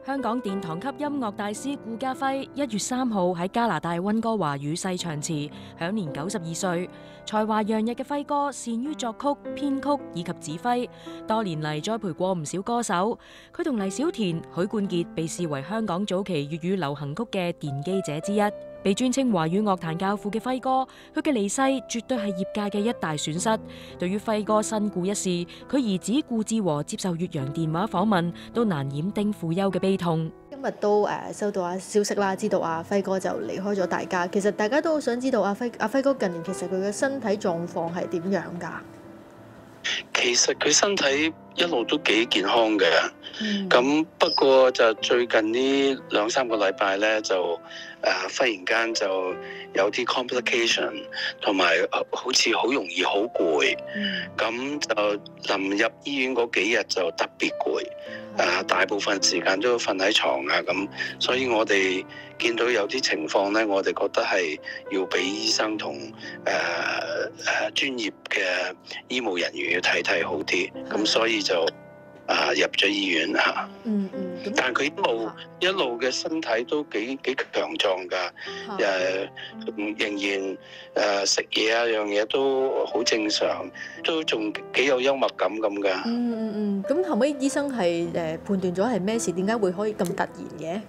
香港殿堂級音樂大師顧嘉輝1月3號喺加拿大溫哥華與世長辭，享年92歲。才華洋溢嘅輝哥，擅於作曲、編曲以及指揮，多年嚟栽培過唔少歌手。佢同黎小田、許冠傑被視為香港早期粵語流行曲嘅奠基者之一。被尊稱華語樂壇教父嘅輝哥，佢嘅離世絕對係業界嘅一大損失。對於輝哥身故一事，佢兒子顧志和接受越洋電話訪問，都難掩丁富休嘅悲痛。 今日都收到消息啦，知道輝哥就離開咗大家。其實大家都好想知道輝哥近年其實佢嘅身體狀況係點樣㗎？ 其實佢身體一路都幾健康嘅，咁不過就最近呢2-3個禮拜咧，就忽然間就有啲 complication， 同埋好似好容易好攰，咁就臨入醫院嗰幾日就特別攰，大部分時間都瞓喺床啊咁，所以我哋見到有啲情況咧，我哋覺得係要俾醫生同專業嘅醫務人員要睇好啲，咁所以就入咗醫院嚇。但係佢一路嘅身體都幾強壯㗎，仍然食嘢樣嘢都好正常，都仲幾有幽默感咁㗎。 咁後尾醫生係判斷咗係咩事？點解會可以咁突然嘅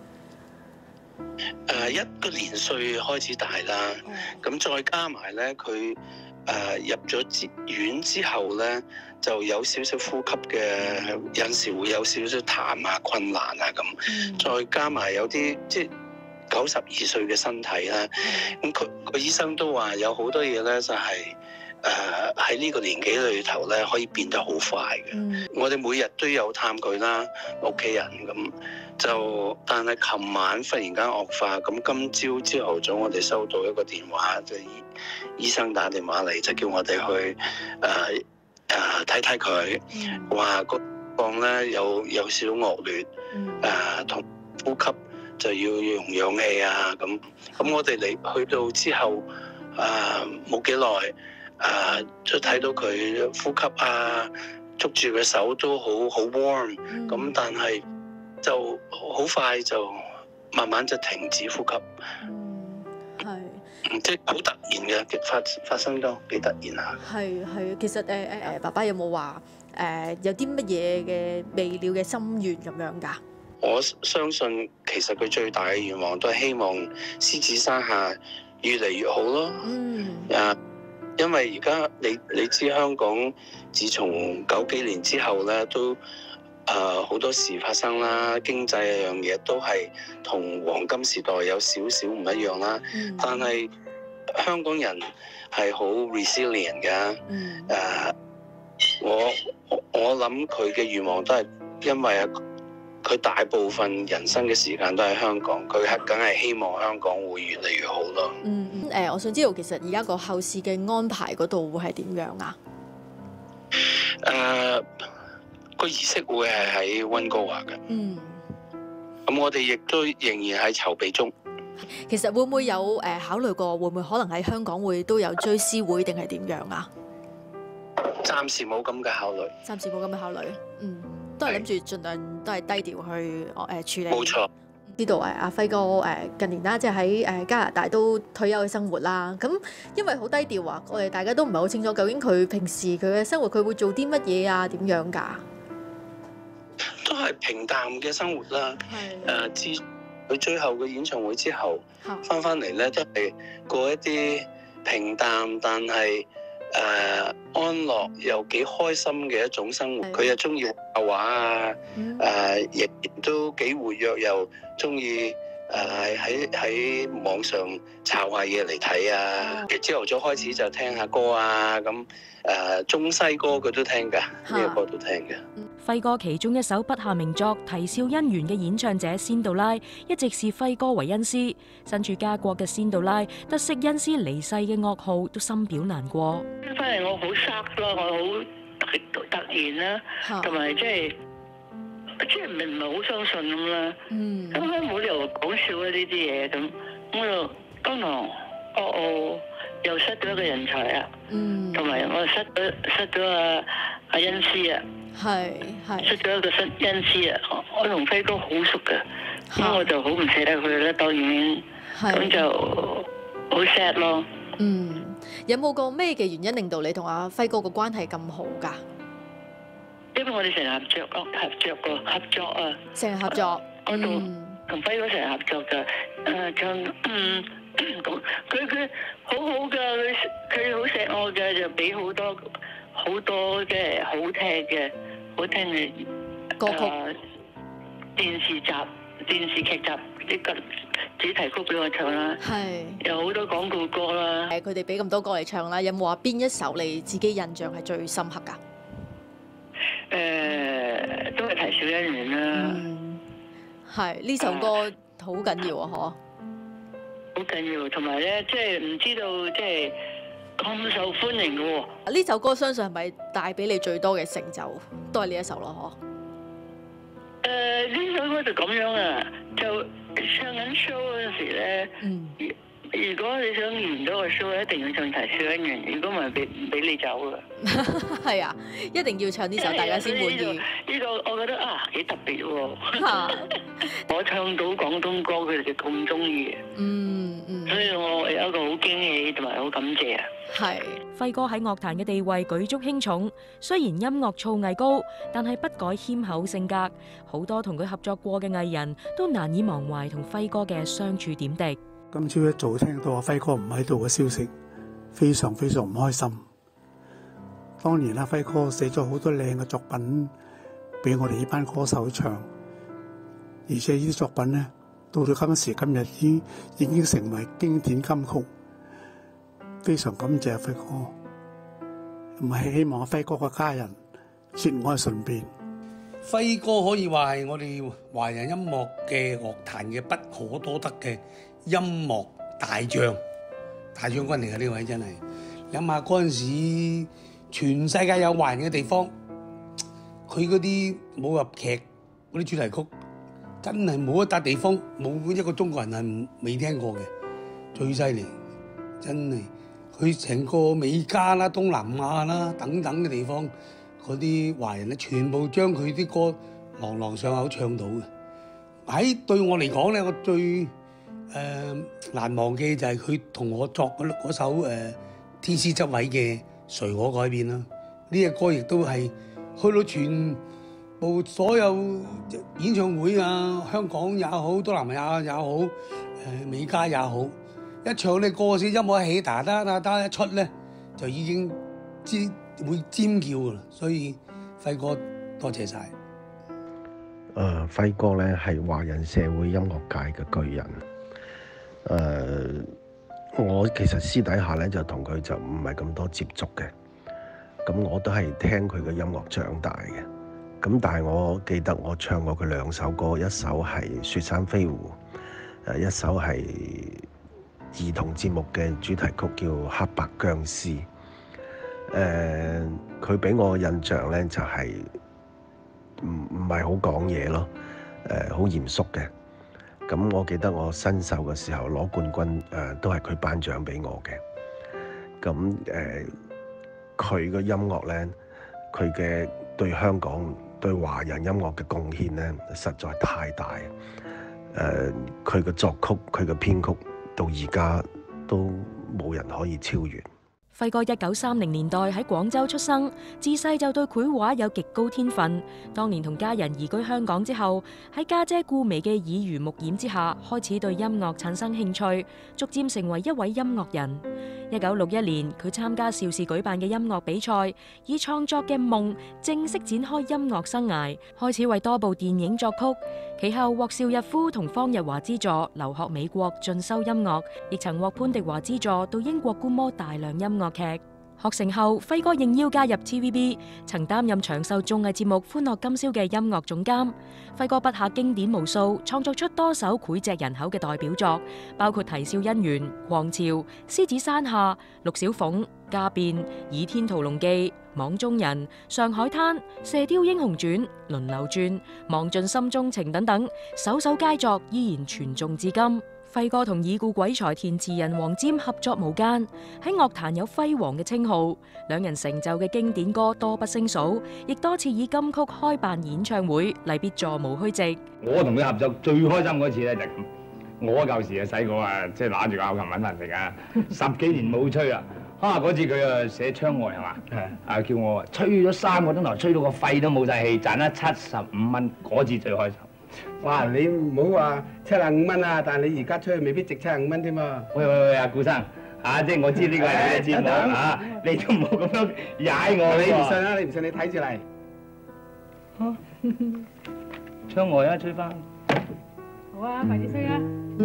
？1個年歲開始大啦，咁再加埋咧佢。入咗院之後咧，就有少少呼吸嘅，有陣時會有少少痰啊、困難啊咁。再加埋有啲即係92歲嘅身體啦，咁佢醫生都話有好多嘢咧，就係喺呢個年紀裏頭咧，可以變得好快嘅。我哋每日都有探佢啦，屋企人咁。但係琴晚忽然間惡化，咁今朝頭早我哋收到一個電話，就醫生打電話嚟，就叫我哋去睇睇佢，話個情況咧有少少惡劣，同呼吸就要用氧氣啊咁。咁我哋去到之後冇幾耐，就睇到佢呼吸啊，捉住佢手都好 warm，咁但係就好快就慢慢就停止呼吸，即係好突然嘅發生咗，幾突然啊！ 係，其實爸爸有冇話有啲乜嘢嘅未了嘅心願咁樣㗎？ 我相信其實佢最大嘅願望都係希望獅子山下越嚟越好咯。因為而家你知香港自從90幾年之後咧都。好多事發生啦，經濟樣嘢都係同黃金時代有少少唔一樣啦。但係香港人係好 resilient 㗎。我諗佢嘅願望都係因為佢大部分人生嘅時間都喺香港，佢係梗係希望香港會越嚟越好咯。 我想知道其實而家個後事嘅安排嗰度會係點樣啊？ 個儀式會係喺溫哥華嘅。咁我哋亦都仍然喺籌備中。 其實會唔會有考慮過，會唔會可能喺香港會都有追思會定係點樣啊？ 暫時冇咁嘅考慮。 暫時冇咁嘅考慮。都係諗住盡量都係低調去處理。 冇錯。 知道阿輝哥近年啦，即係喺加拿大都退休嘅生活啦。咁因為好低調啊，我哋大家都唔係好清楚究竟佢平時佢嘅生活佢會做啲乜嘢啊？點樣㗎？ 都係平淡嘅生活啦。自佢最後嘅演唱會之後，翻嚟咧都係過一啲平淡但係安樂又幾開心嘅一種生活。佢又中意畫畫啊，亦都幾活躍，又中意喺網上抄下嘢嚟睇啊。朝頭早開始就聽下歌啊，咁中西歌佢都聽㗎，咩歌都聽嘅。 輝哥其中一首筆下名作《啼笑姻緣》嘅演唱者仙杜拉，一直視輝哥為恩師。身處家國嘅仙杜拉，得悉恩師離世嘅噩耗，都深表難過。 翻嚟我好 shock 咯，我好突然啦，同埋即係唔係好相信咁啦。咁佢冇理由講笑啊呢啲嘢咁，我就當堂又失咗一個人才啊，同埋我失咗阿恩師啊。 出咗一個新恩師啊！我同輝哥好熟嘅，咁我就好唔捨得佢啦，當然咁就好 sad 咯。 有冇個咩嘅原因令到你同阿輝哥個關係咁好㗎？ 因為我哋成日合作啊， 成日合作。 我同輝哥成日合作㗎，佢好好㗎，佢好錫我㗎，就俾好多即係好聽嘅歌曲、 電視劇集啲個主題曲俾我唱啦，有好多廣告歌啦。 佢哋俾咁多歌嚟唱啦，有冇話邊一首你自己印象係最深刻㗎？ 都係啼笑姻緣啦。 係呢首歌好緊要啊！好緊要，同埋咧，即係唔知道即係咁受歡迎嘅喎。 呢首歌相信係咪帶俾你最多嘅成就，都係呢一首咯？ 呢首歌就咁樣啊，就唱緊 show 嗰陣時咧，如果你想完咗個 show，一定要唱啼笑姻緣，如果唔係唔俾你走㗎。 係啊，一定要唱呢首，大家先滿意。 呢個我覺得幾特別喎。我唱到廣東歌，佢哋就咁中意。所以我有一個好驚喜同埋好感謝啊。 輝哥喺樂壇嘅地位舉足輕重，雖然音樂造詣高，但係不改謙厚性格。好多同佢合作過嘅藝人都難以忘懷同輝哥嘅相處點滴。 今朝一早聽到阿輝哥唔喺度嘅消息，非常非常唔開心。當年阿輝哥寫咗好多靚嘅作品俾我哋呢班歌手唱，而且呢啲作品呢，到今時今日已經成為經典金曲。非常感謝阿輝哥，唔係希望阿輝哥嘅家人節哀順變。 輝哥可以話係我哋華人音樂嘅樂壇嘅不可多得嘅音樂大將軍嚟嘅，呢位真係。諗下嗰陣時，全世界有華人嘅地方，佢嗰啲武俠劇嗰啲主題曲，真係冇一笪地方冇一個中國人係未聽過嘅，最犀利，真係。佢成個美加啦、東南亞啦等等嘅地方，嗰啲華人咧，全部將佢啲歌朗朗上口唱到嘅。喺對我嚟講咧，我最難忘記就係佢同我作嗰首天師執位嘅誰可改變啦。呢隻歌亦都係去到全部所有演唱會啊，香港也好，東南亞也好，美加也好。一唱呢歌先，音樂一起，嗒一出咧，就已經會尖叫噶啦。所以輝哥多謝晒。 輝哥咧係華人社會音樂界嘅巨人。我其實私底下咧就同佢就唔係咁多接觸嘅。咁我都係聽佢嘅音樂長大嘅。咁但係我記得我唱過佢兩首歌，一首係《雪山飛狐》，一首係兒童節目嘅主題曲叫《黑白僵屍》。佢俾我嘅印象咧就係唔係好講嘢咯，好嚴肅嘅。咁我記得我新秀嘅時候攞冠軍，都係佢頒獎俾我嘅。咁佢嘅音樂咧，佢嘅對香港對華人音樂嘅貢獻咧，實在太大。佢嘅作曲，佢嘅編曲，到而家都冇人可以超越。 輝哥1930年代喺廣州出生，自細就對繪畫有極高天分。當年同家人移居香港之後，喺家姐顧媚嘅耳濡目染之下，開始對音樂產生興趣，逐漸成為一位音樂人。1961年，佢參加邵氏舉辦嘅音樂比賽，以創作嘅夢正式展開音樂生涯，開始為多部電影作曲。其後獲邵逸夫同方日華資助留學美國進修音樂，亦曾獲潘迪華資助到英國觀摩大量音樂劇。學成後，輝哥應邀加入 TVB， 曾擔任長壽綜藝節目《歡樂今宵》嘅音樂總監。輝哥筆下經典無數，創作出多首膾炙人口嘅代表作，包括《啼笑姻緣》、《狂潮》、《獅子山下》、《陸小鳳》、《家變》、《倚天屠龍記》、《網中人》、《上海灘》、《射雕英雄傳》、《輪流轉》、《忘盡心中情》等等，首首佳作依然傳頌至今。 輝哥同已故鬼才填詞人黃霑合作無間，喺樂壇有輝煌嘅稱號。兩人成就嘅經典歌多不勝數，亦多次以金曲開辦演唱會，例必座無虛席。 我同佢合作最開心嗰次咧就係咁。我舊時啊細個啊，即係揦住個口琴揾飯食噶，10幾年冇吹啦。嗰次佢啊寫窗外係嘛？係。叫我吹咗3個鐘頭，吹到個肺都冇晒氣，賺得75蚊，嗰次最開心。 哇！你唔好話75蚊啊，但係你而家出去未必值75蚊添嘛。 喂，阿顧生，即係我知呢個係你嘅節目你都唔好咁樣踩我。 你唔信啊？你唔信你睇住嚟。 窗外吹翻。 好啊，快啲吹啊！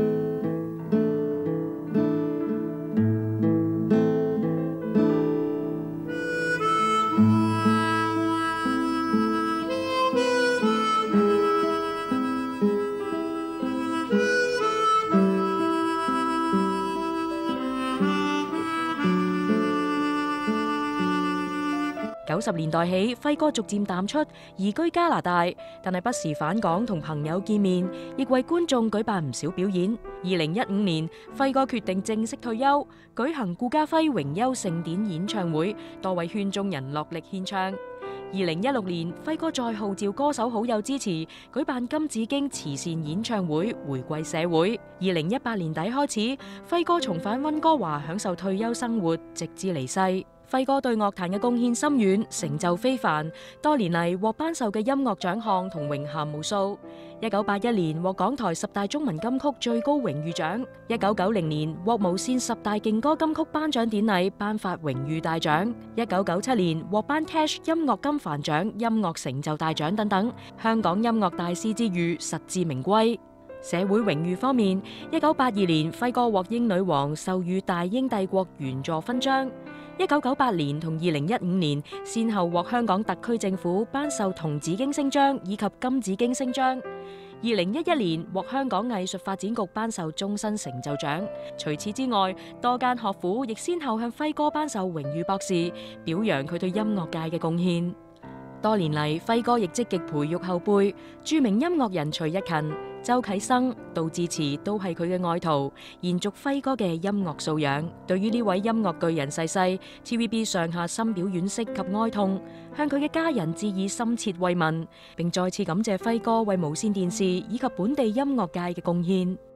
90年代起，輝哥逐漸淡出，移居加拿大，但係不時返港同朋友見面，亦為觀眾舉辦唔少表演。2015年，輝哥決定正式退休，舉行顧嘉輝榮休盛典演唱會，多位圈中人落力獻唱。2016年，輝哥再號召歌手好友支持，舉辦金紫荊慈善演唱會，回歸社會。2018年底開始，輝哥重返溫哥華享受退休生活，直至離世。輝哥對樂壇嘅貢獻深遠，成就非凡，多年嚟獲頒授嘅音樂獎項同榮銜無數。1981年獲港台10大中文金曲最高榮譽獎，1990年獲無線10大勁歌金曲頒獎典禮頒發榮譽大獎，1997年獲頒 Cash 音樂金帆獎、音樂成就大獎等等，香港音樂大師之譽實至名歸。社會榮譽方面，1982年輝哥獲英女王授予大英帝國員佐勳章。1998年同2015年，先後獲香港特區政府頒授銅紫荊星章以及金紫荊星章。2011年獲香港藝術發展局頒授終身成就獎。除此之外，多間學府亦先後向輝哥頒授榮譽博士，表揚佢對音樂界嘅貢獻。多年嚟，輝哥亦積極培育後輩，著名音樂人徐日勤、周啟生、杜自持都係佢嘅愛徒，延續輝哥嘅音樂素養。對於呢位音樂巨人逝世，TVB 上下深表惋惜及哀痛，向佢嘅家人致以深切慰問，並再次感謝輝哥為無線電視以及本地音樂界嘅貢獻。